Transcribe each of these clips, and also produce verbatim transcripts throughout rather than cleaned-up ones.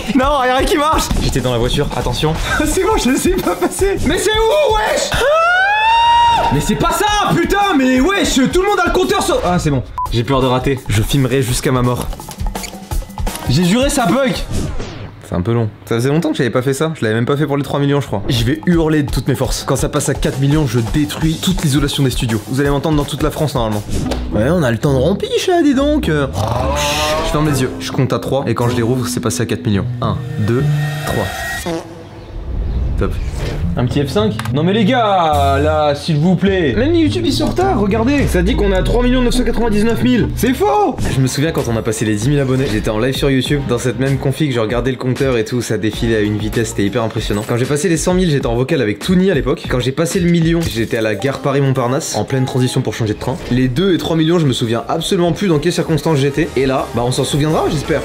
Non, y'a rien qui marche. J'étais dans la voiture, attention. C'est bon, je sais pas passer. Mais c'est où, wesh? Ah, mais c'est pas ça, putain. Mais wesh, tout le monde a le compteur sur... Ah, c'est bon. J'ai peur de rater. Je filmerai jusqu'à ma mort. J'ai juré, ça bug. C'est un peu long. Ça faisait longtemps que j'avais pas fait ça. Je l'avais même pas fait pour les trois millions, je crois. Je vais hurler de toutes mes forces. Quand ça passe à quatre millions, je détruis toute l'isolation des studios. Vous allez m'entendre dans toute la France normalement. Ouais, on a le temps de rempiche là, dis donc. Je ferme les yeux. Je compte à trois et quand je les rouvre, c'est passé à quatre millions. un, deux, trois. Top. Un petit F cinq? Non mais les gars, là, s'il vous plaît. Même YouTube, ils sont en retard, regardez. Ça dit qu'on est à trois millions neuf cent quatre-vingt-dix-neuf mille. C'est faux. Je me souviens quand on a passé les dix mille abonnés, j'étais en live sur YouTube. Dans cette même config, je regardais le compteur et tout, ça défilait à une vitesse, c'était hyper impressionnant. Quand j'ai passé les cent mille, j'étais en vocal avec Toony à l'époque. Quand j'ai passé le million, j'étais à la gare Paris-Montparnasse, en pleine transition pour changer de train. Les deux et trois millions, je me souviens absolument plus dans quelles circonstances j'étais. Et là, bah on s'en souviendra, j'espère.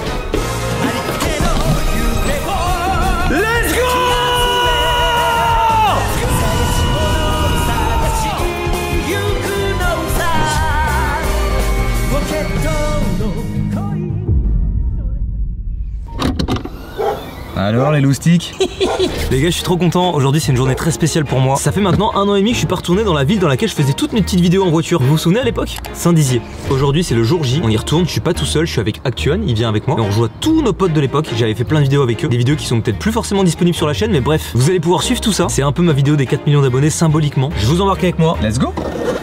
Alors les loustiques. Les gars, je suis trop content. Aujourd'hui, c'est une journée très spéciale pour moi. Ça fait maintenant un an et demi que je suis pas retourné dans la ville dans laquelle je faisais toutes mes petites vidéos en voiture. Vous vous souvenez à l'époque? Saint-Dizier. Aujourd'hui, c'est le jour J. On y retourne. Je suis pas tout seul. Je suis avec Actuan. Il vient avec moi. Et on rejoint tous nos potes de l'époque. J'avais fait plein de vidéos avec eux. Des vidéos qui sont peut-être plus forcément disponibles sur la chaîne, mais bref, vous allez pouvoir suivre tout ça. C'est un peu ma vidéo des quatre millions d'abonnés symboliquement. Je vous embarque avec moi. Let's go.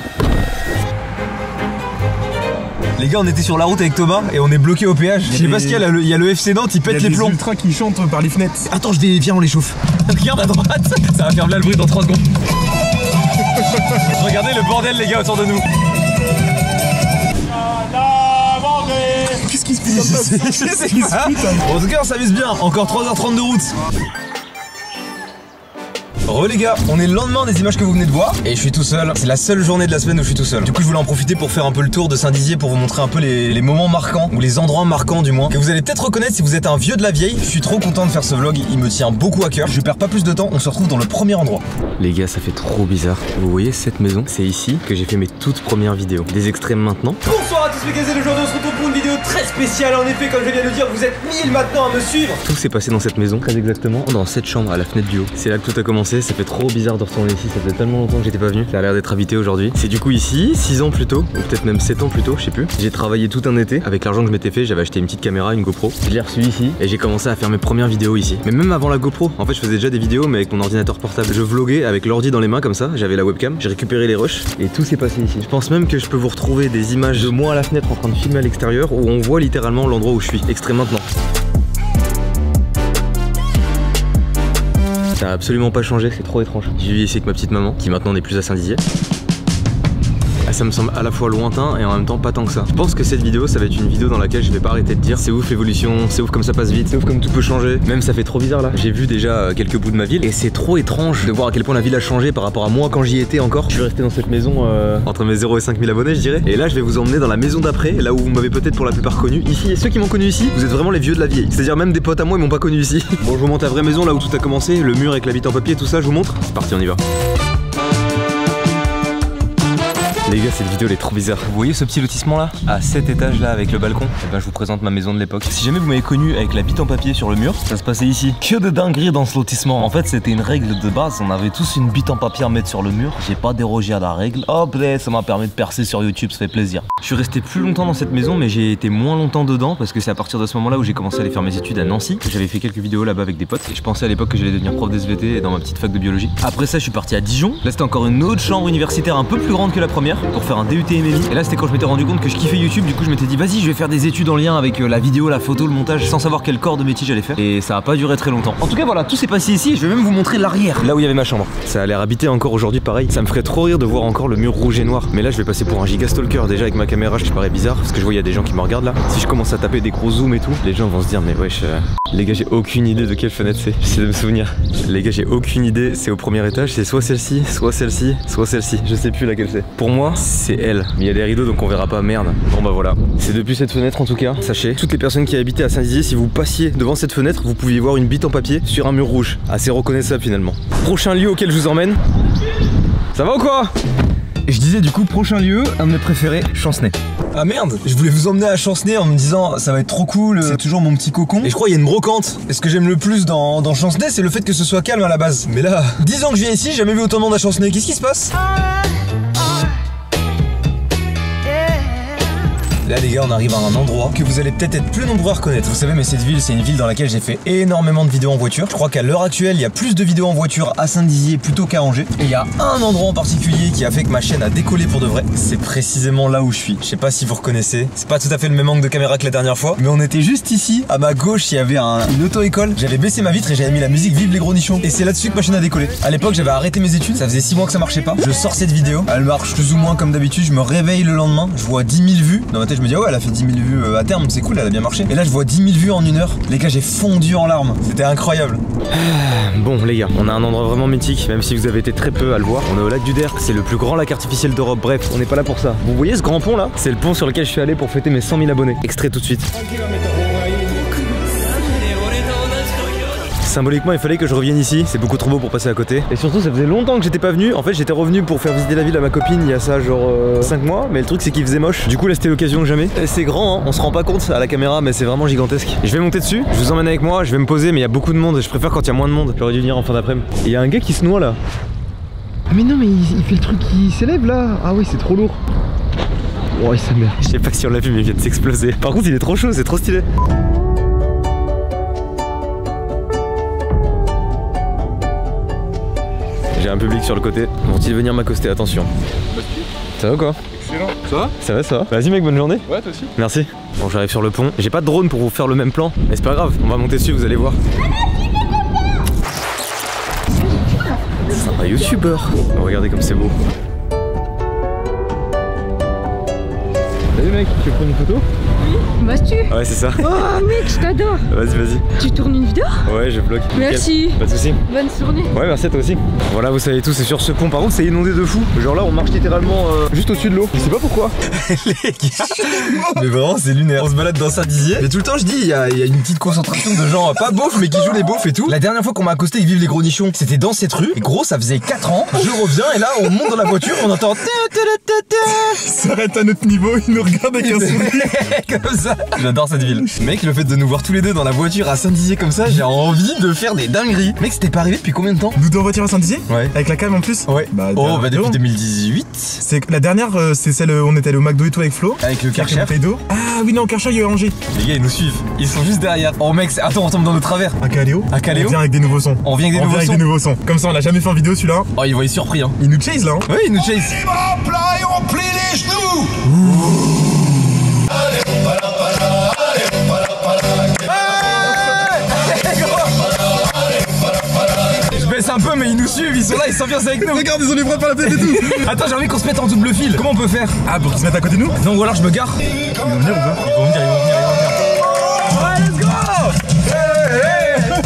Les gars, on était sur la route avec Thomas et on est bloqué au péage. Je sais pas ce qu'il y a, il y a le F C Nantes, il pète les plombs. Il y a des ultras qui chantent par les fenêtres. Attends, je vais, viens, on les chauffe. Regarde à droite, ça va faire bien le bruit dans trois secondes. Regardez le bordel, les gars, autour de nous. Qu'est-ce qui se passe? Je sais pas. En tout cas, on s'amuse bien. Encore trois heures trente de route. Re les gars, on est le lendemain des images que vous venez de voir et je suis tout seul. C'est la seule journée de la semaine où je suis tout seul. Du coup, je voulais en profiter pour faire un peu le tour de Saint-Dizier pour vous montrer un peu les, les moments marquants ou les endroits marquants du moins que vous allez peut-être reconnaître si vous êtes un vieux de la vieille. Je suis trop content de faire ce vlog, il me tient beaucoup à cœur. Je perds pas plus de temps, on se retrouve dans le premier endroit. Les gars, ça fait trop bizarre. Vous voyez cette maison? C'est ici que j'ai fait mes toutes premières vidéos. Des extraits maintenant. Bonsoir à tous les gars, aujourd'hui on se retrouve pour une vidéo très spéciale. En effet, comme je viens de le dire, vous êtes mille maintenant à me suivre. Tout s'est passé dans cette maison, très exactement dans cette chambre à la fenêtre du haut. C'est là que tout a commencé, ça fait trop bizarre de retourner ici, ça fait tellement longtemps que j'étais pas venu. Ça a l'air d'être habité aujourd'hui. C'est du coup ici, six ans plus tôt, ou peut-être même sept ans plus tôt, je sais plus. J'ai travaillé tout un été avec l'argent que je m'étais fait, j'avais acheté une petite caméra, une GoPro. Je l'ai reçue ici et j'ai commencé à faire mes premières vidéos ici. Mais même avant la GoPro, en fait je faisais déjà des vidéos mais avec mon ordinateur portable. Je vloguais avec l'ordi dans les mains comme ça, j'avais la webcam, j'ai récupéré les rushs et tout s'est passé ici. Je pense même que je peux vous retrouver des images de moi à la fenêtre en train de filmer à l'extérieur où on voit littéralement l'endroit où je suis. Extrait maintenant. Ça a absolument pas changé, c'est trop étrange. J'ai vécu ici avec ma petite maman, qui maintenant n'est plus à Saint-Dizier. Ah, ça me semble à la fois lointain et en même temps pas tant que ça. Je pense que cette vidéo, ça va être une vidéo dans laquelle je vais pas arrêter de dire c'est ouf l'évolution, c'est ouf comme ça passe vite, c'est ouf comme tout peut changer. Même ça fait trop bizarre là. J'ai vu déjà quelques bouts de ma ville et c'est trop étrange de voir à quel point la ville a changé par rapport à moi quand j'y étais encore. Je suis resté dans cette maison euh, entre mes zéro et cinq mille abonnés je dirais. Et là je vais vous emmener dans la maison d'après, là où vous m'avez peut-être pour la plupart connu. Ici, et ceux qui m'ont connu ici, vous êtes vraiment les vieux de la vieille. C'est-à-dire même des potes à moi ils m'ont pas connu ici. Bon, je vous montre la vraie maison là où tout a commencé, le mur avec la vitre en papier, tout ça je vous montre. C'est parti, on y va. Les gars, cette vidéo elle est trop bizarre. Vous voyez ce petit lotissement là, à cet étage là avec le balcon? Et ben je vous présente ma maison de l'époque. Si jamais vous m'avez connu avec la bite en papier sur le mur, ça se passait ici. Que de dinguerie dans ce lotissement. En fait c'était une règle de base, on avait tous une bite en papier à mettre sur le mur. J'ai pas dérogé à la règle. Hop là, ça m'a permis de percer sur YouTube, ça fait plaisir. Je suis resté plus longtemps dans cette maison mais j'ai été moins longtemps dedans parce que c'est à partir de ce moment là où j'ai commencé à aller faire mes études à Nancy. J'avais fait quelques vidéos là-bas avec des potes et je pensais à l'époque que j'allais devenir prof d'S V T dans ma petite fac de biologie. Après ça je suis parti à Dijon. Là c'était encore une autre chambre universitaire un peu plus grande que la première pour faire un D U T M M I. Et là c'était quand je m'étais rendu compte que je kiffais YouTube, du coup je m'étais dit vas-y je vais faire des études en lien avec euh, la vidéo, la photo, le montage, sans savoir quel corps de métier j'allais faire. Et ça a pas duré très longtemps. En tout cas voilà, tout s'est passé ici et je vais même vous montrer l'arrière, là où il y avait ma chambre. Ça a l'air habité encore aujourd'hui pareil. Ça me ferait trop rire de voir encore le mur rouge et noir. Mais là je vais passer pour un giga stalker déjà avec ma caméra, je parais bizarre parce que je vois il y a des gens qui me regardent là. Si je commence à taper des gros zooms et tout, les gens vont se dire mais wesh euh... les gars j'ai aucune idée de quelle fenêtre c'est. J'essaie de me souvenir. Les gars j'ai aucune idée, c'est au premier étage, c'est soit celle-ci, soit celle-ci, soit celle-ci. Je sais plus laquelle c'est. Pour moi c'est elle. Mais il y a des rideaux donc on verra pas, merde. Bon bah voilà. C'est depuis cette fenêtre en tout cas. Sachez, toutes les personnes qui habitaient à Saint-Dizier, si vous passiez devant cette fenêtre, vous pouviez voir une bite en papier sur un mur rouge. Assez reconnaissable finalement. Prochain lieu auquel je vous emmène. Ça va ou quoi? Et je disais du coup, prochain lieu, un de mes préférés, Chancenay. Ah merde, je voulais vous emmener à Chancenay en me disant ça va être trop cool, c'est toujours mon petit cocon. Et je crois qu'il y a une brocante. Et ce que j'aime le plus dans, dans Chancenay, c'est le fait que ce soit calme à la base. Mais là, dix ans que je viens ici, j'ai jamais vu autant de monde à Chancenay. Qu'est-ce qui se passe? Là les gars, on arrive à un endroit que vous allez peut-être être plus nombreux à reconnaître. Vous savez, mais cette ville, c'est une ville dans laquelle j'ai fait énormément de vidéos en voiture. Je crois qu'à l'heure actuelle, il y a plus de vidéos en voiture à Saint-Dizier plutôt qu'à Angers. Et il y a un endroit en particulier qui a fait que ma chaîne a décollé pour de vrai. C'est précisément là où je suis. Je sais pas si vous reconnaissez. C'est pas tout à fait le même angle de caméra que la dernière fois, mais on était juste ici. À ma gauche, il y avait un, une auto-école. J'avais baissé ma vitre et j'avais mis la musique Vive les gros nichons. Et c'est là-dessus que ma chaîne a décollé. À l'époque, j'avais arrêté mes études. Ça faisait six mois que ça marchait pas. Je sors cette vidéo. Elle marche plus ou moins comme d'habitude. Je me réveille le lendemain. Je vois dix mille vues. Dans ma tête, je me dis, oh, ouais, elle a fait dix mille vues à terme, c'est cool, elle a bien marché. Et là je vois dix mille vues en une heure. Les gars, j'ai fondu en larmes. C'était incroyable. Bon les gars, on a un endroit vraiment mythique, même si vous avez été très peu à le voir. On est au lac du Der, c'est le plus grand lac artificiel d'Europe. Bref, on n'est pas là pour ça. Vous voyez ce grand pont là? C'est le pont sur lequel je suis allé pour fêter mes cent mille abonnés. Extrait tout de suite. Symboliquement, il fallait que je revienne ici, c'est beaucoup trop beau pour passer à côté. Et surtout, ça faisait longtemps que j'étais pas venu. En fait, j'étais revenu pour faire visiter la ville à ma copine il y a ça genre euh, cinq mois, mais le truc c'est qu'il faisait moche. Du coup, là c'était l'occasion que jamais. C'est grand, hein, on se rend pas compte à la caméra, mais c'est vraiment gigantesque. Je vais monter dessus, je vous emmène avec moi, je vais me poser, mais il y a beaucoup de monde, je préfère quand il y a moins de monde. J'aurais dû venir en fin d'après-midi. Et il y a un gars qui se noie là. Ah mais non, mais il, il fait le truc qui s'élève là. Ah oui, c'est trop lourd. Oh, il s'amère. Je sais pas si on l'a vu, mais il vient de s'exploser. Par contre, il est trop chaud, c'est trop stylé. J'ai un public sur le côté, vont-ils venir m'accoster? Attention. Ça va ou quoi? Excellent. Ça va? Ça va, ça va. Vas-y mec, bonne journée. Ouais, toi aussi. Merci. Bon, j'arrive sur le pont. J'ai pas de drone pour vous faire le même plan, mais c'est pas grave, on va monter dessus, vous allez voir. C'est un youtubeur. Oh, regardez comme c'est beau. Salut mec, tu veux prendre une photo? M'as-tu? Ouais, c'est ça. Oh mec, je t'adore. Vas-y, vas-y. Tu tournes une vidéo? Ouais, je bloque. Merci. Pas de soucis. Bonne journée. Ouais, merci à toi aussi. Voilà, vous savez tout, c'est sur ce pont. Par contre, c'est inondé de fou. Genre là, on marche littéralement euh, juste au-dessus de l'eau. Je sais pas pourquoi. Les gars. Mais vraiment, c'est lunaire. On se balade dans Saint-Dizier. Mais tout le temps, je dis, il y, y a une petite concentration de gens pas beaufs, mais qui jouent les beaufs et tout. La dernière fois qu'on m'a accosté avec Vive les gros nichons, c'était dans cette rue. Et gros, ça faisait quatre ans. Je reviens et là, on monte dans la voiture, on entend. Il s'arrête à notre niveau, il nous regarde avec un sourire. Comme ça. J'adore cette ville. Mec, le fait de nous voir tous les deux dans la voiture à Saint-Dizier comme ça, j'ai envie de faire des dingueries. Mec, c'était pas arrivé depuis combien de temps? Nous deux en voiture à Saint-Dizier? Ouais. Avec la cam en plus? Ouais. Bah, oh, bah depuis deux. deux mille dix-huit. C'est la dernière, euh, c'est celle où on était allé au McDo et tout avec Flo. Avec le Karcher. Ah oui, non, Karcher, il y a eu Angers. Les gars, ils nous suivent. Ils sont juste derrière. Oh mec, attends, on tombe dans nos travers. À Caléo. À Caléo. On vient avec des nouveaux sons. On vient avec des, on nouveaux, vient sons. avec des nouveaux sons. Comme ça, on l'a jamais fait en vidéo celui-là. Oh, ils vont être surpris, hein. Ils nous chase là, hein. Ouais, ils nous chase. À plat et on plie les genoux. Je baisse un peu, mais ils nous suivent, ils sont là, ils s'ambiancent avec nous. Regarde, ils ont les bras par la tête et tout. Attends, j'ai envie qu'on se mette en double fil. Comment on peut faire? Ah, pour qu'ils se mettent à côté de nous? Non, ou alors je me gare. Ils vont venir ou pas? Ils vont venir, ils vont venir, ils vont venir. Ouais, let's go! Hey, hey.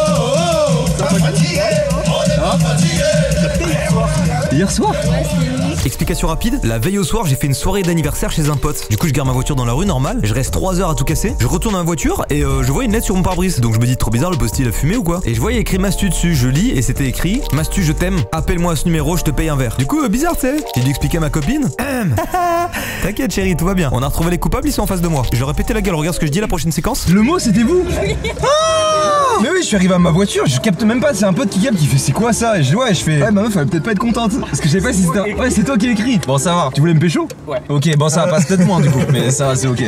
Hier soir? Explication rapide, la veille au soir j'ai fait une soirée d'anniversaire chez un pote. Du coup je gare ma voiture dans la rue normale, je reste trois heures à tout casser, je retourne dans ma voiture et euh, je vois une lettre sur mon pare-brise. Donc je me dis trop bizarre, le postier il a fumé ou quoi? Et je vois il y a écrit Mastu dessus, je lis et c'était écrit Mastu je t'aime, appelle-moi à ce numéro, je te paye un verre. Du coup euh, bizarre tu sais, j'ai dû expliquer à ma copine. T'inquiète chérie, tout va bien. On a retrouvé les coupables, ils sont en face de moi. Je leur ai pété la gueule, regarde ce que je dis la prochaine séquence. Le mot c'était vous? Ah mais oui, je suis arrivé à ma voiture, je capte même pas, c'est un pote qui capte qui fait c'est quoi ça? Et je ouais, je fais ouais, ma meuf elle va peut-être pas être contente. Parce que je sais pas si c'était ouais, c'est toi qui écrit. Bon, ça va. Tu voulais me pécho? Ouais. Ok, bon, ça va pas peut-être moins du coup, mais ça va, c'est ok.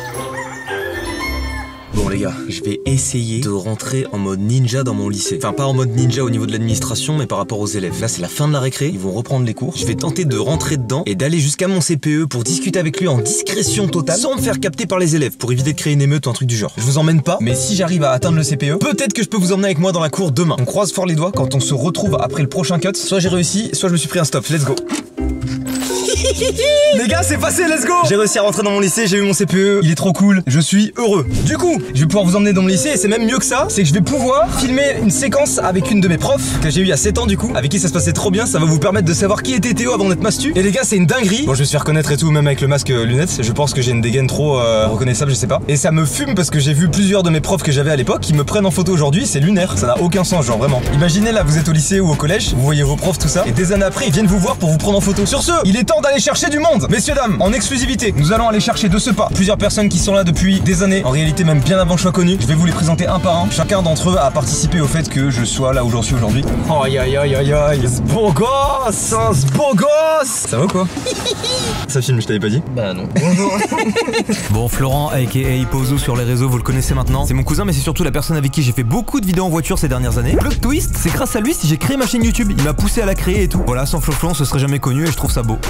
Bon les gars, je vais essayer de rentrer en mode ninja dans mon lycée. Enfin pas en mode ninja au niveau de l'administration, mais par rapport aux élèves. Là c'est la fin de la récré, ils vont reprendre les cours. Je vais tenter de rentrer dedans et d'aller jusqu'à mon C P E pour discuter avec lui en discrétion totale, sans me faire capter par les élèves, pour éviter de créer une émeute ou un truc du genre. Je vous emmène pas, mais si j'arrive à atteindre le C P E, peut-être que je peux vous emmener avec moi dans la cour demain. On croise fort les doigts quand on se retrouve après le prochain cut. Soit j'ai réussi, soit je me suis pris un stop. Let's go. Les gars, c'est passé, let's go. J'ai réussi à rentrer dans mon lycée, j'ai eu mon C P E, il est trop cool, je suis heureux. Du coup, je vais pouvoir vous emmener dans mon lycée et c'est même mieux que ça, c'est que je vais pouvoir filmer une séquence avec une de mes profs que j'ai eu il y a sept ans du coup, avec qui ça se passait trop bien, ça va vous permettre de savoir qui était Théo avant d'être Mastu. Et les gars, c'est une dinguerie. Bon, je me suis fait reconnaître et tout, même avec le masque euh, lunettes, je pense que j'ai une dégaine trop euh, reconnaissable, je sais pas. Et ça me fume parce que j'ai vu plusieurs de mes profs que j'avais à l'époque qui me prennent en photo aujourd'hui, c'est lunaire, ça n'a aucun sens, genre vraiment. Imaginez là, vous êtes au lycée ou au collège, vous voyez vos profs, tout ça, et des années après, ils viennent vous voir pour vous prendre en photo. Sur ce, il est temps d'aller chercher du monde. Messieurs, dames, en exclusivité, nous allons aller chercher de ce pas plusieurs personnes qui sont là depuis des années, en réalité même bien avant que je sois connu. Je vais vous les présenter un par un. Chacun d'entre eux a participé au fait que je sois là où j'en suis aujourd'hui. Oh aïe aïe aïe aïe aïe, ce beau gosse, hein, ce beau gosse. Ça va ou quoi? Ça filme, je t'avais pas dit? Bah non. Bonjour. Bon, Florent, aka Pozo sur les réseaux, vous le connaissez maintenant. C'est mon cousin, mais c'est surtout la personne avec qui j'ai fait beaucoup de vidéos en voiture ces dernières années. Plot twist, c'est grâce à lui si j'ai créé ma chaîne YouTube. Il m'a poussé à la créer et tout. Voilà, sans Flo-Flo, on se serait jamais connu et je trouve ça beau.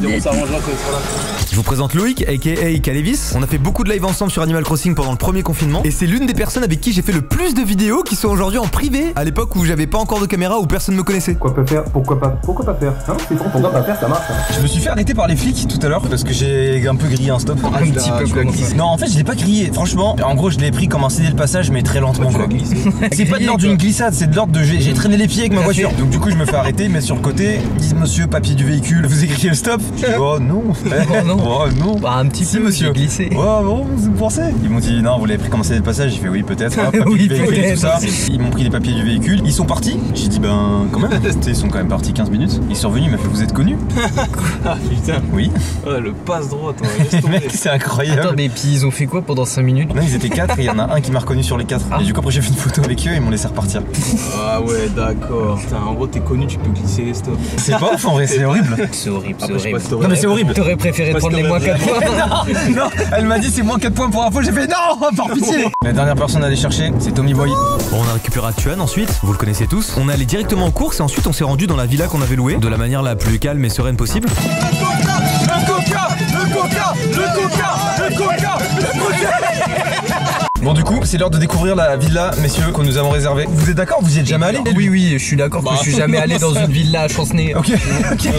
Je vous présente Loïc, aka Calevis. On a fait beaucoup de live ensemble sur Animal Crossing pendant le premier confinement. Et c'est l'une des personnes avec qui j'ai fait le plus de vidéos qui sont aujourd'hui en privé. À l'époque où j'avais pas encore de caméra, où personne me connaissait. Pourquoi pas faire? Pourquoi pas? Pourquoi pas faire? Hein? C'est bon, pourquoi pas faire? Ça marche. Hein. Je me suis fait arrêter par les flics tout à l'heure parce que j'ai un peu grillé un stop. Un petit peu comme ça. Non, en fait, je l'ai pas grillé. Franchement, en gros, je l'ai pris comme un cédé le passage, mais très lentement. Quoi. C'est pas de l'ordre d'une glissade, c'est de l'ordre de j'ai traîné les pieds avec ma voiture. Donc du coup, je me fais arrêter, mais sur le côté, ils disent monsieur, papier du véhicule, vous écrivez le stop. Je dis, oh non. Oh non. Oh non. Bah un petit si, peu, monsieur. Glissé. Oh bon, vous pensez? Ils m'ont dit non, vous l'avez pris comme un cédé de passage. J'ai fait oui, peut-être. Hein, Oui, du véhicule et tout ça. peut-être. Ils m'ont pris les papiers du véhicule. Ils sont partis. J'ai dit ben quand même. Ils sont quand même partis quinze minutes. Ils sont revenus, ils m'ont fait vous êtes connu? Ah putain. Oui. Oh, le passe droit, laisse tomber. Mec, c'est incroyable. Attends, mais puis ils ont fait quoi pendant cinq minutes? Non, ils étaient quatre et il y en a un qui m'a reconnu sur les quatre. Ah. Et du coup, après, j'ai fait une photo avec eux et ils m'ont laissé repartir. Ah ouais, d'accord. Putain, en gros, t'es connu, tu peux glisser les stops. C'est pas ouf en vrai, c'est horrible. C'est horrible, c'est Après, je sais horrible. pas si t'aurais- Non, mais c'est horrible. T'aurais préféré Parce prendre que les moins t'aurais- quatre points? non, non, elle m'a dit c'est moins quatre points pour info. J'ai fait non, par pitié. La dernière personne à aller chercher, c'est Tommy Boy. Bon, on a récupéré Actuan ensuite, vous le connaissez tous. On est allé directement en course et ensuite on s'est rendu dans la villa qu'on avait louée de la manière la plus calme et sereine possible. Le coca, le coca, le coca, le coca, le coca. Bon, du coup, c'est l'heure de découvrir la villa, messieurs, que nous avons réservée. Vous êtes d'accord? Vous y êtes jamais allé? Oui, oui, je suis d'accord que je suis jamais allé dans une villa à Chancenay. Ok, ok.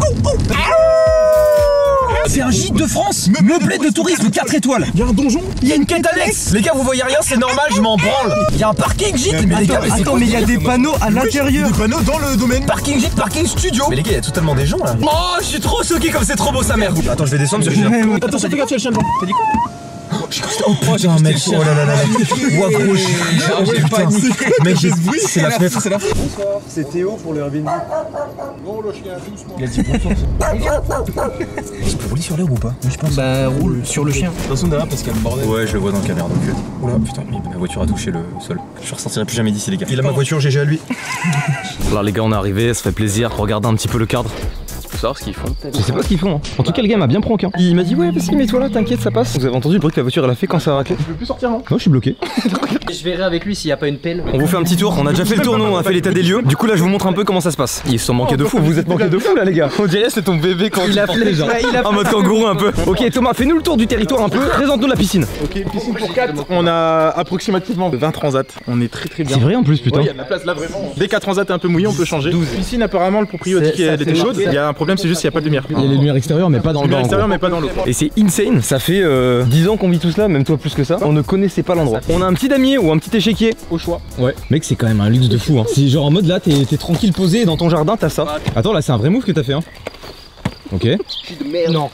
C'est un gîte de France, meublé de tourisme quatre étoiles. Il y a un donjon, il y a une quête annexe. Les gars, vous voyez rien, c'est normal, je m'en branle. Il y a un parking gîte, mais les gars, mais c'est Attends, quoi mais il y a des panneaux à l'intérieur. Des panneaux dans le domaine. Parking gîte, parking studio. Mais les gars, il y a totalement des gens là. Oh, je suis trop choqué comme c'est trop beau sa mère. Attends, je vais descendre parce que je Attention, fais gaffe, il y a le chien devant. T'as dit quoi? Oh putain, mec, oh là là là là. Ouah, gros, je putain. Mec, j'ai c'est la fenêtre. Bonsoir, c'est Théo pour le Airbnb. Bon, le chien, doucement. Il a dit bonsoir. Je peux rouler sur l'air ou pas? Oui, je pense. Bah, roule sur le chien. Attention derrière parce qu'il y a le bordel. Ouais, je le vois dans la caméra donc. euh, Oula, putain, ma voiture a touché le sol. Je ressortirai plus jamais d'ici, les gars. Il a ma voiture, G G à lui. Alors les gars, on est arrivé, ça fait plaisir. Regardez un petit peu le cadre. Tu peux savoir ce qu'ils font? Je sais pas ce qu'ils font. Hein. En tout cas, le gars m'a bien prank. Hein. Il m'a dit ouais, vas-y, mets-toi là, t'inquiète, ça passe. Vous avez entendu le bruit que la voiture elle a fait quand ça a raclé? Tu peux plus sortir, non? Non, je suis bloqué. Je verrai avec lui s'il n'y a pas une pelle. On vous fait un petit tour, on a déjà fait le tour, nous, on a fait l'état des lieux. Du coup là je vous montre un peu comment ça se passe. Ils se sont manqués de fou, vous êtes manqués de fou là les gars. On dirait c'est ton bébé quand il a fait genre. En mode kangourou un peu. Ok Thomas, fais-nous le tour du territoire un peu, présente-nous la piscine. Ok, piscine pour quatre. On a approximativement vingt transats. On est très très bien. C'est vrai en plus putain. Ouais, il y a de la place là vraiment. Dès qu'un transat est un peu mouillé, on peut changer. Piscine, apparemment, le proprio dit qu'elle était chaude. Il y a un problème, c'est juste qu'il n'y a pas de lumière. Il y a les lumières extérieures mais pas dans le Lumière bain. en extérieure, gros. mais pas dans l'eau. Et c'est insane, ça fait euh, dix ans qu'on vit tout cela, même toi plus que ça. On ne connaissait pas l'endroit. On a un petit damier ou un petit échiquier. Au choix. Ouais. Mec, c'est quand même un luxe de fou. Hein. C'est genre en mode là, t'es tranquille posé et dans ton jardin, t'as ça. Attends, là, c'est un vrai move que t'as fait. Hein. Ok. Non.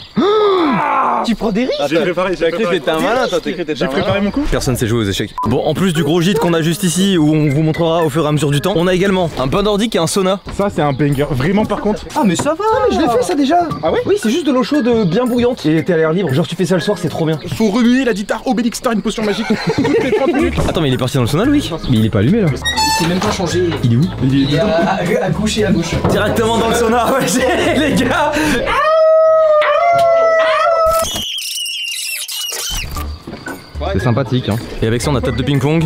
Tu prends des risques. J'ai préparé, j'ai préparé. un malin, toi, t'as cru que J'ai préparé mon coup. Personne sait jouer aux échecs. Bon, en plus du gros gîte qu'on a juste ici, où on vous montrera au fur et à mesure du temps, on a également un bain nordique et un sauna. Ça, c'est un banger. Vraiment, par contre. Ah, mais ça va, mais je l'ai fait ça déjà. Ah ouais? Oui, c'est juste de l'eau chaude bien bouillante. Et t'es à l'air libre. Genre, tu fais ça le soir, c'est trop bien. Faut remuer la guitare Obélix Star, une potion magique. Toutes les trente minutes. Attends, mais il est parti dans le sauna, Louis. Mais il est pas allumé là. Il s'est même pas changé. Il est où? Il est à, à, à gauche et à gauche. Directement dans le sauna, ouais, les gars. C'est sympathique hein. Et avec ça on a table de ping-pong.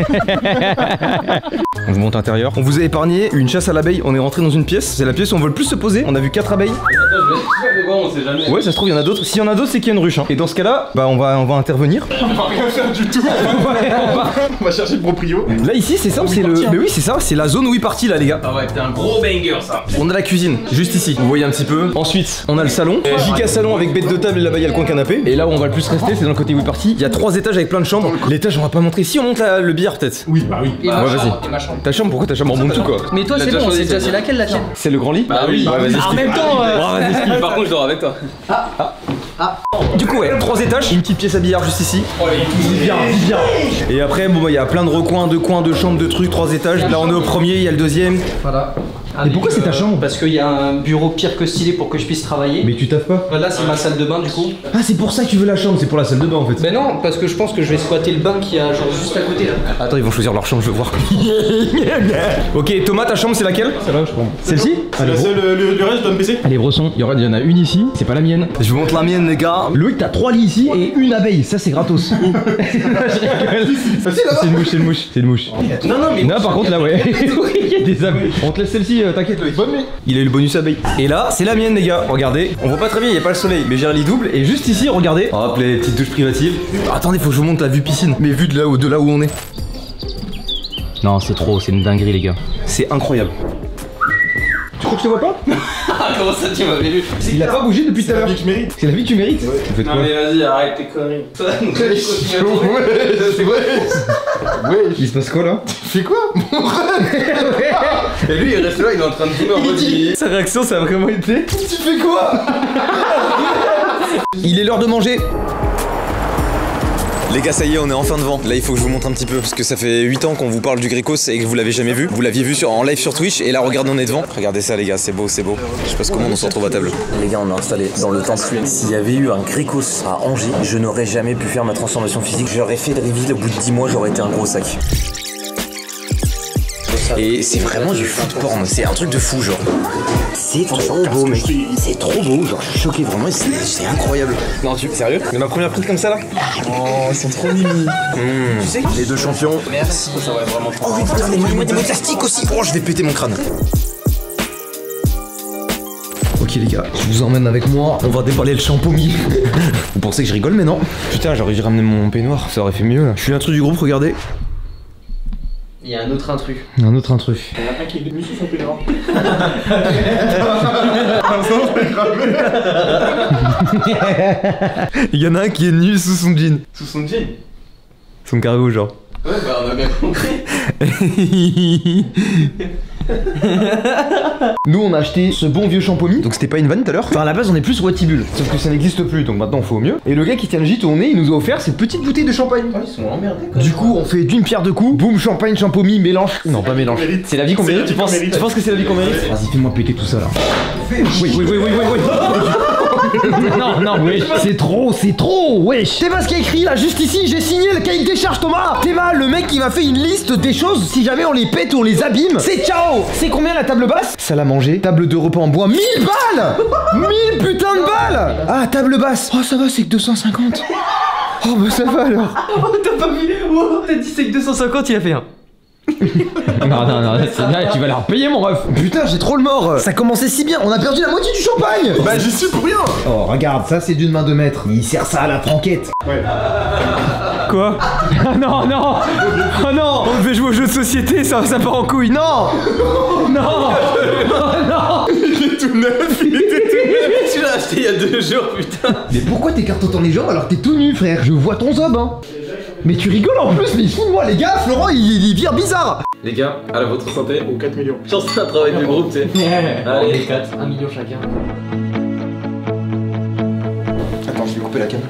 On vous monte l'intérieur. On vous a épargné une chasse à l'abeille. On est rentré dans une pièce. C'est la pièce où on veut le plus se poser. On a vu quatre abeilles. On sait jamais. Ouais ça se trouve il y en a d'autres. S'il y en a d'autres c'est qu'il y a une ruche hein. Et dans ce cas là bah on va, on va intervenir. On va rien faire du tout. on, va, on, va, on va chercher le proprio. Là ici c'est ça, c'est le. Mais oui c'est ça, c'est la zone où il est parti là les gars. Ah ouais, t'es un gros banger ça. On a la cuisine, juste ici, vous voyez un petit peu. Ensuite, on a le salon, giga salon avec bête de table et là-bas il y a le coin canapé. Et là où on va le plus rester, c'est dans le côté où il est parti. Il y a trois étages avec plein de chambres. L'étage on va pas montrer. Si on monte la- le billard peut-être. Oui, bah oui. Et Ouais, ma vas-y. chambre, et ma chambre. Ta chambre, pourquoi ta chambre on monte tout quoi? Mais toi, c'est bon, c'est déjà c'est laquelle la tienne? C'est le grand lit? Bah oui. Ouais, vas-y, En skip. même temps, euh, Ouais, vas-y, skip. Par contre, je dors avec toi. Du coup, ouais, trois étages, une petite pièce à billard juste ici. Bien, bien. Et après, bon, bah, il y a plein de recoins, de coins, de chambres, de trucs, trois étages. Là, on est au premier, il y a le deuxième. voilà. Et pourquoi c'est ta chambre? Parce qu'il y a un bureau pire que stylé pour que je puisse travailler. Mais tu taffes pas? Là, c'est ma salle de bain du coup. Ah, c'est pour ça que tu veux la chambre, c'est pour la salle de bain en fait. Mais non, parce que je pense que je vais squatter le bain qui a genre juste à côté là. Attends, ils vont choisir leur chambre, je veux voir. Ok, Thomas, ta chambre, c'est laquelle? Celle-là, je crois. Celle-ci? C'est la seule, le, le reste, je dois me baisser. Allez, Bresson, il y, aura- il y en a une ici, c'est pas la mienne. Je vous montre la mienne, les gars. Loïc, t'as trois lits ici et une abeille, ça c'est gratos. Je rigole. C'est une mouche, c'est une mouche, c'est une mouche. Non, non, mais. Non, par contre, là, ouais, il y a des abeilles. On te laisse celle-ci, euh, t'inquiète, Loïc. Bonne nuit. Il a eu le bonus abeille. Et là, c'est la mienne, les gars. Regardez, on voit pas très bien, il y a pas le soleil, mais j'ai un lit double. Et juste ici, regardez. Hop, les petites douches privatives. Attendez, faut que je vous montre la vue piscine. Mais vue de là où, de là où on est. Non, c'est trop, c'est une dinguerie, les gars. C'est incroyable. Tu crois que je te vois pas? Ah, comment ça, tu m'avais vu? Il a pas bougé depuis tout à l'heure. C'est la vie que je mérite. C'est la vie que tu mérites. Tu fais de Non, quoi? mais vas-y, arrête tes conneries. Toi, Il se passe quoi là? Fais quoi? Et lui, il reste là, il est en train de filmer en mode. il- Sa réaction, ça a vraiment été. Tu fais quoi? Il est l'heure de manger. Les gars, ça y est, on est enfin devant. Là, il faut que je vous montre un petit peu parce que ça fait huit ans qu'on vous parle du Gricos et que vous l'avez jamais vu. Vous l'aviez vu sur, en live sur Twitch et là, regardez, on est devant. Regardez ça, les gars, c'est beau, c'est beau. Je sais pas comment on se retrouve à table. Les gars, on est installé dans le temple. S'il y avait eu un Gricos à Angers, je n'aurais jamais pu faire ma transformation physique. J'aurais fait de reveal au bout de dix mois, j'aurais été un gros sac. Et c'est vraiment du food porn, c'est un truc de fou, genre. C'est trop beau, mec. C'est trop beau, genre, je suis choqué, vraiment, c'est c'est incroyable. Non, tu sérieux? C'est ma première prise comme ça là? Oh, ils sont trop mimi. Tu sais, les deux champions. Merci. Ça va vraiment trop. Oh putain, les mots des plastiques aussi. Oh, je vais péter mon crâne. Ok les gars, je vous emmène avec moi, on va déballer le champomis. Vous pensez que je rigole mais non. Putain, j'aurais dû ramener mon peignoir, ça aurait fait mieux là. Je suis l'intrus du groupe, regardez. Il y a un autre intrus. Un autre intrus. Il y en a un qui est venu sous son pénard. Il y en a un qui est nu sous son jean. Sous son jean. Son cargo genre. Ouais, bah on a bien compris. Nous on a acheté ce bon vieux champomis. Donc c'était pas une vanne tout à l'heure? Enfin à la base on est plus Watibule, sauf que ça n'existe plus donc maintenant on fait au mieux. Et le gars qui tient le gîte au nez il nous a offert cette petite bouteille de champagne. Ils sont emmerdés quoi. Du coup on fait d'une pierre deux coups, boum champagne, champomis, mélange. Non pas mélange. mérite. C'est la vie qu'on C'est la mérite, tu vie qu'on penses? mérite. Tu penses que c'est la vie qu'on mérite? Vas-y fais-moi péter tout ça là. Oui oui oui oui oui oui. Non non wesh, c'est trop, c'est trop, wesh. C'est pas ce qu'il y a écrit là, juste ici, j'ai signé le cahier de charge Thomas. Théma, le mec qui m'a fait une liste des choses si jamais on les pète ou on les abîme. C'est ciao. C'est combien la table basse? Salle à manger, table de repas en bois, mille balles. mille putain de balles. Ah table basse. Oh ça va, c'est que deux cent cinquante. Oh bah ça va alors. Oh, t'as pas vu? Oh, t'as dit c'est que deux cent cinquante, il a fait un. Non, non, non, c'est là, tu vas la repayer mon ref. Putain, j'ai trop le mort. Ça commençait si bien, on a perdu la moitié du champagne. Bah, j'y suis pour rien. Oh, regarde, ça c'est d'une main de maître. Il sert ça à la franquette. Ouais. Quoi? Non, non. Oh non. On devait jouer au jeu de société, ça, ça part en couille. Non. Non. Oh non. Il est tout neuf, il était tout neuf. Tu l'as acheté il y a deux jours, putain. Mais pourquoi t'écartes autant les gens alors que t'es tout nu, frère? Je vois ton zob, hein. Mais tu rigoles en plus, mais il se fout de moi, les gars. Florent, il, il vire bizarre. Les gars, à la votre santé. Ou quatre millions. Chance à travailler du groupe, tu sais. Allez, les quatre. Un million chacun. Attends, je vais couper la cam.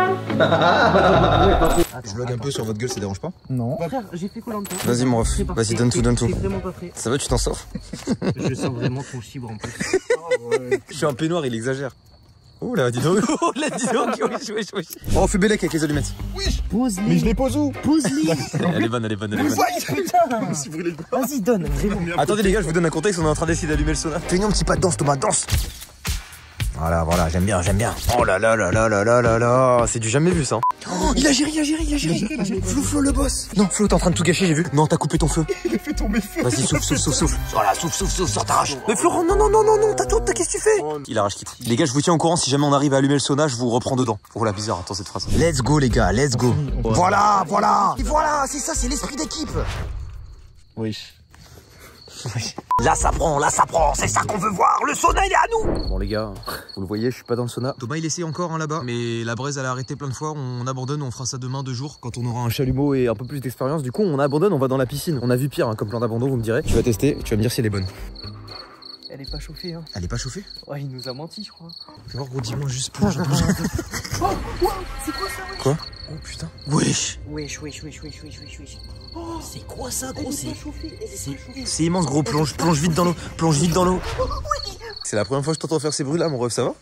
Je vlog un peu sur votre gueule, ça dérange pas? Non. Frère, j'ai fait Koh-Lanta. Vas-y mon ref, vas-y donne tout, donne tout. C'est vraiment pas prêt. Ça va, tu t'en sors? Je sens vraiment ton chibre en plus. Je suis un peignoir, il exagère. Oh là, dis donc. Oh là, dis donc. Wesh, wesh, wesh. Oh, on fait Bélec avec les allumettes. Pose-les. Mais je les pose où? Pose-les. Elle est bonne, elle est bonne, elle est bonne. Je me suis brûlé le bras. Vas-y, donne. Vraiment. Attendez les gars, je vous donne un contexte, on est en train d'essayer d'allumer le sauna. Fais-nous un petit pas de danse, Thomas, danse. Voilà, voilà, j'aime bien, j'aime bien. Oh là là là là là là là là, c'est du jamais vu ça. Oh, il a géré, il a géré, il a géré. Flo, Flo, le boss. Non, Flo, t'es en train de tout gâcher, j'ai vu. Non, t'as coupé ton feu. Il a fait tomber feu. Vas-y, souffle, souffle, souffle, souffle. Voilà, souffle, souffle, souffle, sors ta rage. Mais Florent, non, non, non, non, non, t'attends, qu'est-ce que tu fais? Il arrache quitte. Les gars, je vous tiens au courant, si jamais on arrive à allumer le sauna, je vous reprends dedans. Oh là, bizarre, attends cette phrase. Let's go, les gars, let's go. Voilà, voilà. Et voilà, c'est ça, c'est l'esprit d'équipe. Oui. Là ça prend, là ça prend, c'est ça qu'on veut voir, le sauna il est à nous. Bon les gars, vous le voyez, je suis pas dans le sauna. Thomas il essaie encore hein, là-bas, mais la braise elle a arrêté plein de fois, on abandonne, on fera ça demain deux jours quand on aura un chalumeau et un peu plus d'expérience. Du coup on abandonne, on va dans la piscine. On a vu pire hein, comme plan d'abandon, vous me direz. Tu vas tester, tu vas me dire si elle est bonne. Elle est pas chauffée hein. Elle est pas chauffée? Ouais, il nous a menti je crois. Fais voir gros, dis-moi juste plonge, plonge un peu. Oh, wow, c'est quoi ça wesh? Quoi? Oh putain. Wesh. Wesh, wesh, wesh, wesh, wesh, wesh, wesh. Oh, c'est quoi ça gros? C'est C'est immense gros, plonge, plonge vite dans l'eau, plonge vite dans l'eau. C'est la première fois que je t'entends faire ces bruits là mon ref, ça va?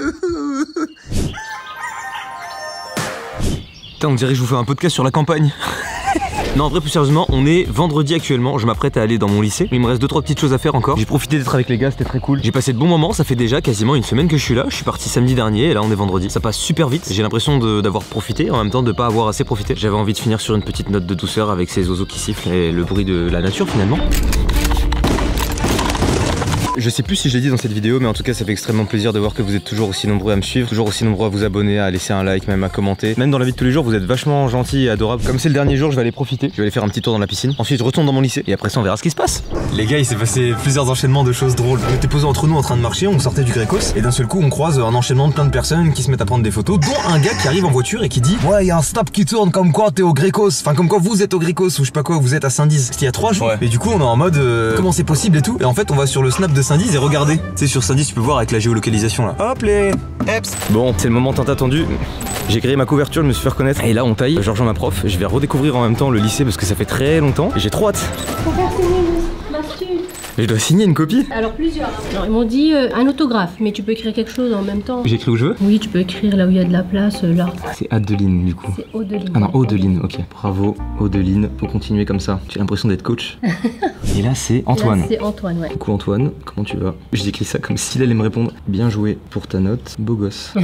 Putain, on dirait que je vous fais un podcast sur la campagne. Non, en vrai, plus sérieusement, on est vendredi actuellement. Je m'apprête à aller dans mon lycée. Il me reste deux trois petites choses à faire encore. J'ai profité d'être avec les gars, c'était très cool. J'ai passé de bons moments. Ça fait déjà quasiment une semaine que je suis là. Je suis parti samedi dernier et là on est vendredi. Ça passe super vite. J'ai l'impression d'avoir profité, en même temps de pas avoir assez profité. J'avais envie de finir sur une petite note de douceur avec ces oiseaux qui sifflent et le bruit de la nature finalement. Je sais plus si je l'ai dit dans cette vidéo, mais en tout cas ça fait extrêmement plaisir de voir que vous êtes toujours aussi nombreux à me suivre, toujours aussi nombreux à vous abonner, à laisser un like, même à commenter. Même dans la vie de tous les jours, vous êtes vachement gentils et adorables. Comme c'est le dernier jour, je vais aller profiter. Je vais aller faire un petit tour dans la piscine. Ensuite, je retourne dans mon lycée et après ça, on verra ce qui se passe. Les gars, il s'est passé plusieurs enchaînements de choses drôles. On était posés entre nous en train de marcher, on sortait du Grécos et d'un seul coup, on croise un enchaînement de plein de personnes qui se mettent à prendre des photos, dont un gars qui arrive en voiture et qui dit ouais, il y a un snap qui tourne comme quoi t'es au Grécos, enfin comme quoi vous êtes au Grécos ou je sais pas quoi, vous êtes à Saint-Diz. C'était il y a trois jours. Ouais. Et du coup, on est en mode euh, comment c'est possible et tout. Et en fait, on va sur le snap de Saint-Diz et regardez. Tu sais, sur Saint-Diz, tu peux voir avec la géolocalisation là. Hop les Eps. Bon, c'est le moment tant attendu. J'ai créé ma couverture, je me suis fait reconnaître. Et là, on taille. Georges, ma prof. Je vais redécouvrir en même temps le lycée parce que ça fait très longtemps. Et j'ai trop hâte. Pour faire signer une Mastu. Je dois signer une copie? Alors plusieurs. Alors ils m'ont dit euh, un autographe, mais tu peux écrire quelque chose en même temps. J'écris où je veux? Oui, tu peux écrire là où il y a de la place, euh, là. C'est Adeline du coup. C'est Odeline. Ah non, Odeline, ok. Bravo, Odeline. Faut continuer comme ça. J'ai l'impression d'être coach. Et là, c'est Antoine. C'est Antoine, ouais. Coucou Antoine, comment tu vas? J'ai écrit ça comme s'il allait me répondre. Bien joué pour ta note, beau gosse.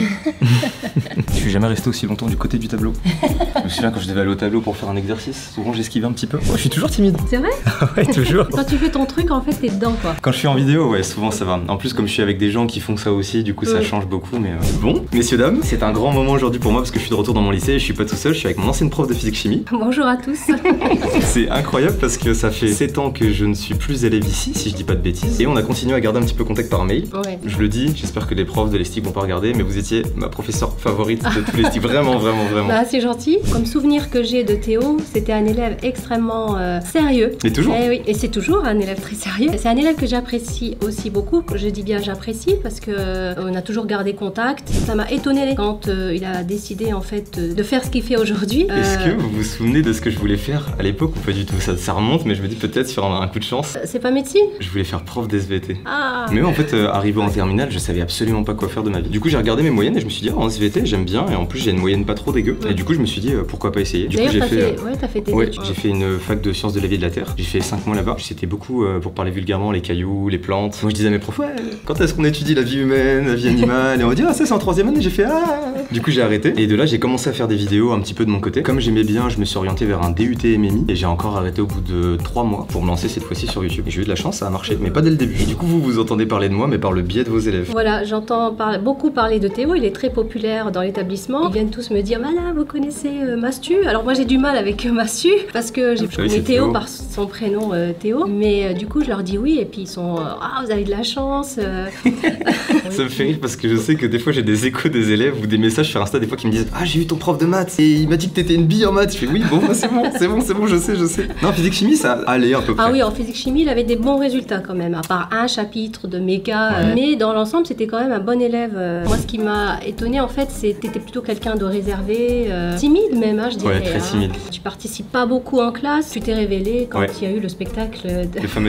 Je suis jamais resté aussi longtemps du côté du tableau. Je me souviens quand je devais aller au tableau pour faire un exercice, souvent j'esquivais un petit peu. Moi, je suis toujours timide. C'est vrai? Ouais, toujours. Quand tu fais ton truc, en fait, t'es dedans, quoi. Quand je suis en vidéo, ouais, souvent ça va. En plus, comme je suis avec des gens qui font ça aussi, du coup, ça ouais. change beaucoup. Mais euh... bon, messieurs, dames, c'est un grand moment aujourd'hui pour moi parce que je suis de retour dans mon lycée et je suis pas tout seul, je suis avec mon ancienne prof de physique-chimie. Bonjour à tous. C'est incroyable parce que ça fait sept ans que je ne suis plus élève ici, si je dis pas de bêtises. Et on a continué à garder un petit peu contact par mail. Ouais. Je le dis, j'espère que les profs de l'Estic vont pas regarder, mais vous étiez ma professeure favorite de tous les Estic. Vraiment, vraiment, vraiment. Bah, c'est gentil. Comme souvenir que j'ai de Théo, c'était un élève extrêmement euh, sérieux. Et toujours. Et oui, et c'est toujours un élève très sérieux. C'est un élève que j'apprécie aussi beaucoup. Je dis bien j'apprécie parce que euh, on a toujours gardé contact. Ça m'a étonnée quand euh, il a décidé en fait de faire ce qu'il fait aujourd'hui. Euh... Est-ce que vous vous souvenez de ce que je voulais faire à l'époque ou pas du tout? Ça, ça remonte, mais je me dis peut-être sur un, un coup de chance. C'est pas médecine? Je voulais faire prof d'S V T. Ah. Mais en fait, euh, arrivé en terminale, je savais absolument pas quoi faire de ma vie. Du coup, j'ai regardé mes moyennes et je me suis dit, ah, en S V T, j'aime bien. Et en plus, j'ai une moyenne pas trop dégueu. Ouais. Et du coup, je me suis dit, euh, pourquoi pas essayer. Du coup, j'ai fait, fait, euh... ouais, t'as fait tes ouais, études. J'ai fait une fac de sciences de la vie et de la terre. J'ai fait cinq mois là-bas. C'était beaucoup, euh, pour parler vulgairement, les cailloux, les plantes. Moi, je disais à mes profs, ouais, quand est-ce qu'on étudie la vie humaine, la vie animale? Et on m'a dit, ah, ça, c'est en troisième année. J'ai fait, ah. Du coup, j'ai arrêté. Et de là, j'ai commencé à faire des vidéos un petit peu de mon côté. Comme j'aimais bien, je me suis orienté vers un D U T M M I. Et j'ai encore arrêté au bout de trois mois pour me lancer cette fois-ci sur YouTube. Et j'ai eu de la chance, ça a marché, mais pas dès le début. Et du coup, vous vous entendez parler de moi, mais par le biais de vos élèves. Voilà, j'entends par... beaucoup parler de Théo. Il est très populaire dans l'établissement. Ils viennent tous me dire, Madame, vous connaissez euh, Mastu? Alors moi, j'ai du mal avec euh, Mastu parce que je connais oui, Théo, Théo par son prénom euh, Théo. Mais euh, du coup, je leur dis oui. Et puis ils sont, euh, ah, vous avez de la chance. Euh... Ça me fait rire parce que je sais que des fois, j'ai des échos des élèves ou des messages sur Insta des fois qui me disent, ah, j'ai eu ton prof de maths et il m'a dit que t'étais une bille en maths. Je fais oui, bon, bah, c'est bon, c'est bon, c'est bon, je sais, je sais. Non, physique chimie, ça allait à peu près. Ah oui, en physique chimie, il avait des bons résultats quand même, à part un chapitre de méca. Ouais. Euh, mais dans l'ensemble, c'était quand même un bon élève. Euh, moi, ce qui m'a étonné en fait, c'est que t'étais plutôt quelqu'un de réservé, euh, timide même, hein, je dirais. Ouais, très timide. Hein. Tu participes pas beaucoup en classe. Tu t'es révélé quand ouais. il y a eu le spectacle. De... Le fameux spectacle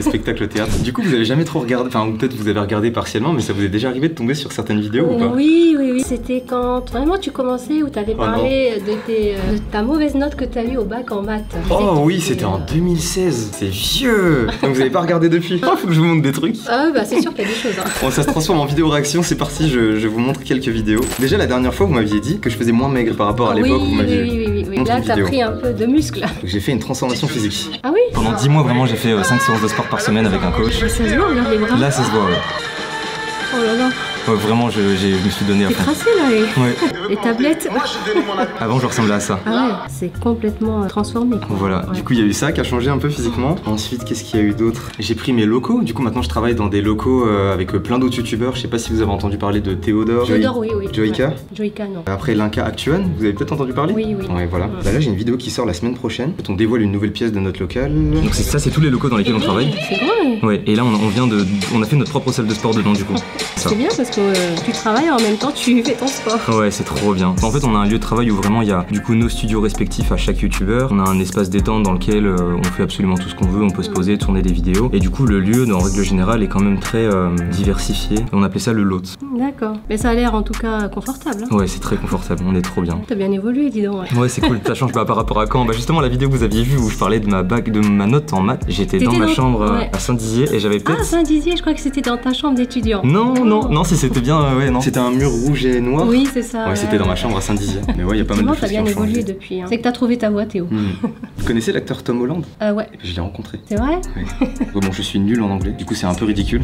théâtre. Du coup, vous avez jamais trop regardé, enfin, ou peut-être vous avez regardé partiellement, mais ça vous est déjà arrivé de tomber sur certaines vidéos ou pas? Oui, oui, oui. C'était quand vraiment tu commençais où tu avais parlé oh de, tes, de ta mauvaise note que tu as eue au bac en maths. Oh oui, c'était en deux mille seize. C'est vieux. Donc vous avez pas regardé depuis? Oh, faut que je vous montre des trucs. Ah bah c'est sûr qu'il y a des choses. Hein. Bon, ça se transforme en vidéo réaction, c'est parti, je, je vous montre quelques vidéos. Déjà la dernière fois, vous m'aviez dit que je faisais moins maigre par rapport à oui, l'époque où vous m'aviez oui, oui, oui, oui. Là, t'as pris un peu de muscle. J'ai fait une transformation physique. Ah oui? Pendant dix mois, vraiment, j'ai fait euh, cinq séances de sport par semaine avec un coach. Ça se voit, regarde les bras. Là, ça se voit, ouais. Oh là là. Ouais, vraiment, je, je me suis donné à fond. T'es tracé là, les, ouais. les tablettes. Avant, je ressemblais à ça. Ah ouais, c'est complètement transformé. Quoi. Voilà, ouais. Du coup, il y a eu ça qui a changé un peu physiquement. Ensuite, qu'est-ce qu'il y a eu d'autre? J'ai pris mes locaux. Du coup, maintenant, je travaille dans des locaux euh, avec plein d'autres youtubeurs. Je sais pas si vous avez entendu parler de Théodore. Théodore, oui, oui. Joyka. Ouais. Joyka, non. Après, Linka Actuan, vous avez peut-être entendu parler? Oui, oui. Ouais, voilà. Ouais. Bah là, j'ai une vidéo qui sort la semaine prochaine. On dévoile une nouvelle pièce de notre local. Donc, ça, c'est tous les locaux dans lesquels on travaille. C'est vrai. Ouais, et là, on, on vient de. On a fait notre propre salle de sport dedans, du coup. C'est bien parce que euh, tu travailles en même temps tu fais ton sport. Ouais, c'est trop bien. En fait, on a un lieu de travail où vraiment il y a du coup nos studios respectifs à chaque youtubeur. On a un espace détente dans lequel euh, on fait absolument tout ce qu'on veut, on peut se poser, tourner des vidéos. Et du coup, le lieu, en règle générale, est quand même très euh, diversifié. Et on appelait ça le lot. D'accord. Mais ça a l'air en tout cas confortable. Hein. Ouais, c'est très confortable, on est trop bien. T'as bien évolué, dis donc. Ouais, ouais c'est cool. Ça change pas par rapport à quand. Bah, justement, la vidéo que vous aviez vue où je parlais de ma bac, de ma note en maths, j'étais dans ma dans... chambre ouais. à Saint-Dizier et j'avais peut-être. Ah, Saint-Dizier, je crois que c'était dans ta chambre d'étudiant. Non, non, non, si c'était bien, euh, ouais, non. C'était un mur rouge et noir. Oui, c'est ça. Ouais, ouais. C'était dans ma chambre à Saint-Dizier. Mais ouais, il y a pas mal de choses. T'as bien qui ont évolué changé. depuis. Hein. C'est que t'as trouvé ta voie, Théo. Mmh. Vous connaissez l'acteur Tom Holland? Euh, ouais. Je l'ai rencontré. C'est vrai? Ouais. Bon, je suis nul en anglais. Du coup, c'est un peu ridicule.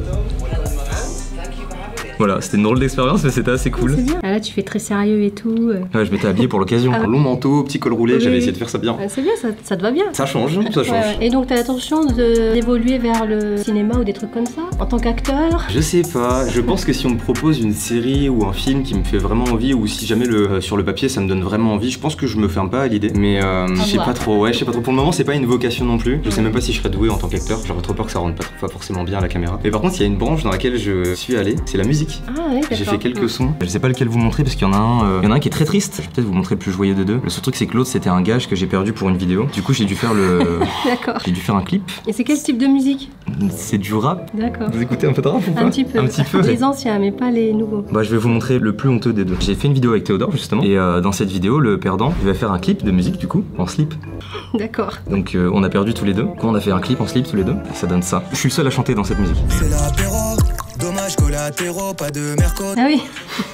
Voilà, c'était une drôle d'expérience, mais c'était assez cool. C'est bien. Ah, là, tu fais très sérieux et tout. Ouais, je m'étais habillé pour l'occasion. Ah, un long manteau, petit col roulé, oui. J'avais essayé de faire ça bien. Ah, c'est bien, ça, ça te va bien. Ça change, ça change. Ouais, ouais. Et donc, t'as l'intention d'évoluer vers le cinéma ou des trucs comme ça, en tant qu'acteur? Je sais pas. Je pense que si on me propose une série ou un film qui me fait vraiment envie, ou si jamais le, euh, sur le papier ça me donne vraiment envie, je pense que je me ferme pas à l'idée. Mais euh, je sais pas trop. Ouais, je sais pas trop. Pour le moment, c'est pas une vocation non plus. Je sais même pas si je serais doué en tant qu'acteur. J'aurais trop peur que ça rentre pas, pas forcément bien à la caméra. Mais par contre, il y a une branche dans laquelle je suis allé, c'est la musique. Ah ouais, j'ai fait quelques sons. Je sais pas lequel vous montrer parce qu'il y en a un, euh, il y en a un qui est très triste. Je vais peut-être vous montrer le plus joyeux des deux. Le seul truc c'est que l'autre c'était un gage que j'ai perdu pour une vidéo. Du coup j'ai dû faire le. D'accord. J'ai dû faire un clip. Et c'est quel type de musique? C'est du rap. D'accord. Vous écoutez un peu de rap ou pas? Un petit peu. Un petit peu. Les anciens mais pas les nouveaux. Bah je vais vous montrer le plus honteux des deux. J'ai fait une vidéo avec Théodore justement. Et euh, dans cette vidéo le perdant il va faire un clip de musique du coup en slip. D'accord. Donc euh, on a perdu tous les deux. Quand on a fait un clip en slip tous les deux. Et ça donne ça. Je suis le seul à chanter dans cette musique. C'est l'apéro. Dommage collatéraux, pas de merco. Ah oui.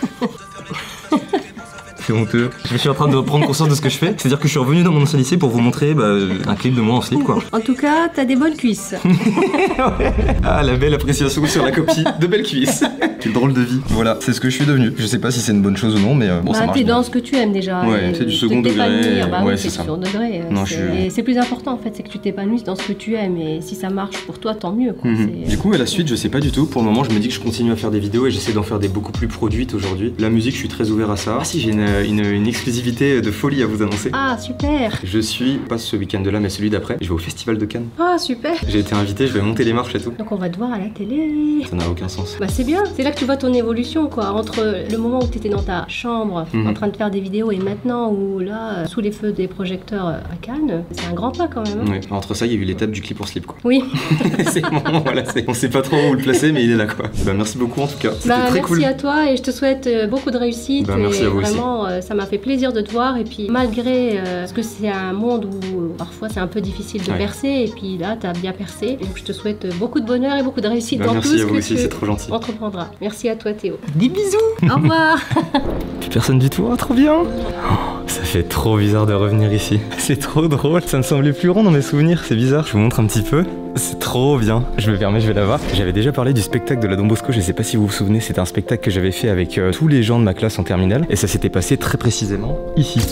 C'est honteux. Je suis en train de prendre conscience de ce que je fais. C'est-à-dire que je suis revenu dans mon ancien lycée pour vous montrer bah, un clip de moi en slip quoi. En tout cas, t'as des bonnes cuisses. Ouais. Ah, la belle appréciation sur la copie. De belles cuisses. Quelle drôle de vie. Voilà, c'est ce que je suis devenu. Je sais pas si c'est une bonne chose ou non, mais euh, bon, bah, ça marche. T'es bien. dans ce que tu aimes déjà. Ouais, c'est du second degré. Bah, ouais, oui, c'est ça. Du second degré. Non, je suis... C'est plus important en fait, c'est que tu t'épanouisses dans ce que tu aimes. Et si ça marche pour toi, tant mieux. Quoi. Mm-hmm. Du coup, à la suite, je sais pas du tout. Pour le moment, je me dis que je continue à faire des vidéos et j'essaie d'en faire des beaucoup plus produites aujourd'hui. La musique, je suis très ouvert à ça. Ah si, j'ai une, une, une exclusivité de folie à vous annoncer. Ah, super. Je suis, pas ce week-end-là, mais celui d'après. Je vais au Festival de Cannes. Ah, super. J'ai été invité, je vais monter les marches et tout. Donc on va te voir à la télé. Ça n'a aucun sens. Bah c'est bien, c'est là que tu vois ton évolution quoi. Entre le moment où tu étais dans ta chambre mm-hmm. en train de faire des vidéos et maintenant où là, sous les feux des projecteurs à Cannes, c'est un grand pas quand même. Hein. Oui, entre ça, il y a eu l'étape du clip en slip quoi. Oui. C'est bon, voilà, on sait pas trop où le placer, mais il est là quoi. Bah merci beaucoup en tout cas. C'était bah, très merci cool. à toi et je te souhaite beaucoup de réussite. Bah merci et à vous vraiment, aussi. Euh, ça m'a fait plaisir de te voir et puis malgré euh, parce que c'est un monde où euh, parfois c'est un peu difficile de ouais. percer et puis là t'as bien percé. Donc je te souhaite beaucoup de bonheur et beaucoup de réussite bah, dans merci tout ce à vous que aussi, tu c'est trop gentil. entreprendras. Merci à toi Théo. Des bisous. Au revoir. Plus personne du tout, oh, trop bien. Oh, ça fait trop bizarre de revenir ici. C'est trop drôle, ça me semblait plus rond dans mes souvenirs, c'est bizarre. Je vous montre un petit peu. C'est trop bien. Je me permets, je vais la voir. J'avais déjà parlé du spectacle de la Don Bosco, je sais pas si vous vous souvenez, c'était un spectacle que j'avais fait avec euh, tous les gens de ma classe en terminale et ça s'était passé très précisément ici.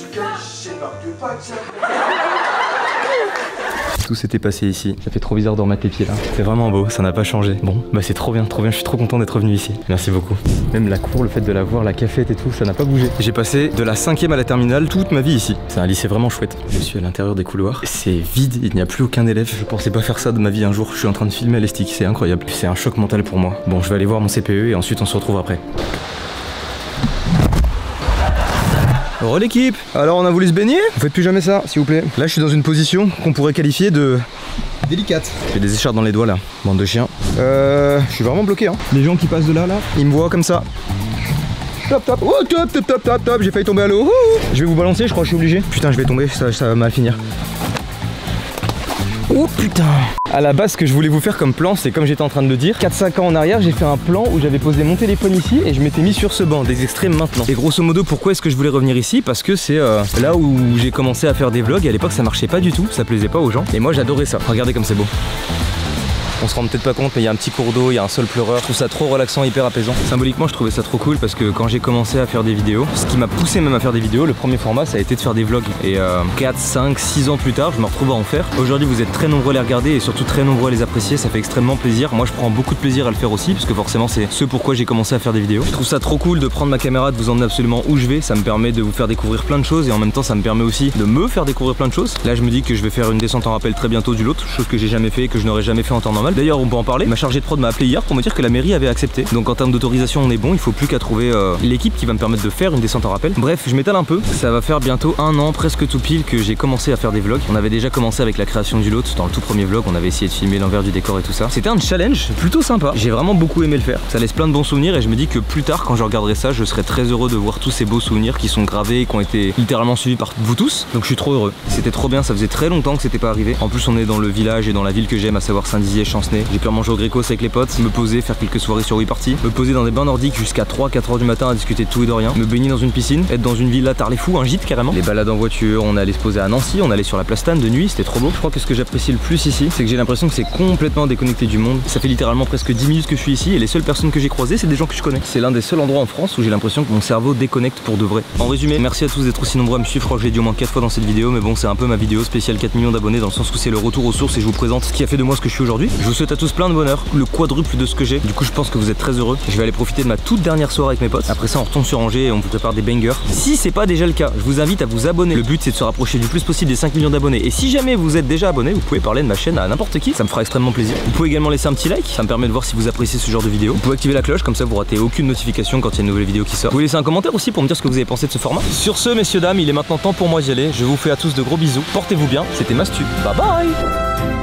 Tout s'était passé ici. Ça fait trop bizarre de remettre les pieds là. C'est vraiment beau, ça n'a pas changé. Bon, bah c'est trop bien, trop bien. Je suis trop content d'être venu ici. Merci beaucoup. Même la cour, le fait de la voir, la cafette et tout, ça n'a pas bougé. J'ai passé de la cinquième à la terminale toute ma vie ici. C'est un lycée vraiment chouette. Je suis à l'intérieur des couloirs. C'est vide, il n'y a plus aucun élève. Je pensais pas faire ça de ma vie un jour. Je suis en train de filmer à l'Estique, c'est incroyable. C'est un choc mental pour moi. Bon, je vais aller voir mon C P E et ensuite on se retrouve après. Re l'équipe. Alors on a voulu se baigner? Vous faites plus jamais ça, s'il vous plaît. Là je suis dans une position qu'on pourrait qualifier de délicate. J'ai des écharpes dans les doigts là, bande de chiens. Euh, je suis vraiment bloqué hein. Les gens qui passent de là là, ils me voient comme ça. Top top, oh top top top top top, j'ai failli tomber à l'eau. Je vais vous balancer, je crois que je suis obligé. Putain je vais tomber, ça, ça va mal finir. Oh putain. À la base ce que je voulais vous faire comme plan, c'est comme j'étais en train de le dire, quatre cinq ans en arrière j'ai fait un plan où j'avais posé mon téléphone ici et je m'étais mis sur ce banc, des extrêmes maintenant. Et grosso modo pourquoi est-ce que je voulais revenir ici? Parce que c'est euh, là où j'ai commencé à faire des vlogs et à l'époque ça marchait pas du tout, ça plaisait pas aux gens. Et moi j'adorais ça, regardez comme c'est beau. On se rend peut-être pas compte mais il y a un petit cours d'eau, il y a un sol pleureur, je trouve ça trop relaxant, hyper apaisant. Symboliquement je trouvais ça trop cool parce que quand j'ai commencé à faire des vidéos, ce qui m'a poussé même à faire des vidéos, le premier format ça a été de faire des vlogs. Et euh, quatre, cinq, six ans plus tard je me retrouve à en faire. Aujourd'hui vous êtes très nombreux à les regarder et surtout très nombreux à les apprécier, ça fait extrêmement plaisir. Moi je prends beaucoup de plaisir à le faire aussi parce que forcément c'est ce pourquoi j'ai commencé à faire des vidéos. Je trouve ça trop cool de prendre ma caméra, de vous emmener absolument où je vais, ça me permet de vous faire découvrir plein de choses et en même temps ça me permet aussi de me faire découvrir plein de choses. Là je me dis que je vais faire une descente en rappel très bientôt du lot, chose que j'ai jamais fait et que je n'aurais jamais fait en temps normal. D'ailleurs on peut en parler. Ma chargée de prod m'a appelé hier pour me dire que la mairie avait accepté. Donc en termes d'autorisation on est bon, il faut plus qu'à trouver euh, l'équipe qui va me permettre de faire une descente en rappel. Bref, je m'étale un peu. Ça va faire bientôt un an, presque tout pile, que j'ai commencé à faire des vlogs. On avait déjà commencé avec la création du lot. Dans le tout premier vlog, on avait essayé de filmer l'envers du décor et tout ça. C'était un challenge plutôt sympa. J'ai vraiment beaucoup aimé le faire. Ça laisse plein de bons souvenirs et je me dis que plus tard, quand je regarderai ça, je serai très heureux de voir tous ces beaux souvenirs qui sont gravés et qui ont été littéralement suivis par vous tous. Donc je suis trop heureux. C'était trop bien, ça faisait très longtemps que c'était pas arrivé. En plus, on est dans le village et dans la ville que j'aime, à savoir Saint-Dizier, Chancenay. J'ai pu manger au Grécos avec les potes, me poser, faire quelques soirées sur WeParty, me poser dans des bains nordiques jusqu'à trois quatre heures du matin à discuter de tout et de rien, me baigner dans une piscine, être dans une villa tard les fous, un gîte carrément. Les balades en voiture, on allait se poser à Nancy, on allait sur la Plastane de nuit, c'était trop beau. Je crois que ce que j'apprécie le plus ici, c'est que j'ai l'impression que c'est complètement déconnecté du monde. Ça fait littéralement presque dix minutes que je suis ici et les seules personnes que j'ai croisées, c'est des gens que je connais. C'est l'un des seuls endroits en France où j'ai l'impression que mon cerveau déconnecte pour de vrai. En résumé, merci à tous d'être aussi nombreux à me suivre. Je crois que je l'ai dit au moins quatre fois dans cette vidéo, mais bon, c'est un peu ma vidéo spéciale quatre millions d'abonnés dans le sens où c'est le retour aux sources et je vous présente ce qui a fait de moi ce que je suis aujourd'hui. Je vous souhaite à tous plein de bonheur, le quadruple de ce que j'ai. Du coup, je pense que vous êtes très heureux. Je vais aller profiter de ma toute dernière soirée avec mes potes. Après ça, on retourne sur Angers et on vous prépare des bangers. Si c'est pas déjà le cas, je vous invite à vous abonner. Le but, c'est de se rapprocher du plus possible des cinq millions d'abonnés. Et si jamais vous êtes déjà abonné, vous pouvez parler de ma chaîne à n'importe qui. Ça me fera extrêmement plaisir. Vous pouvez également laisser un petit like. Ça me permet de voir si vous appréciez ce genre de vidéo. Vous pouvez activer la cloche, comme ça vous ratez aucune notification quand il y a une nouvelle vidéo qui sort. Vous pouvez laisser un commentaire aussi pour me dire ce que vous avez pensé de ce format. Sur ce, messieurs, dames, il est maintenant temps pour moi d'y aller. Je vous fais à tous de gros bisous. Portez-vous bien. C'était Mastu. Bye bye.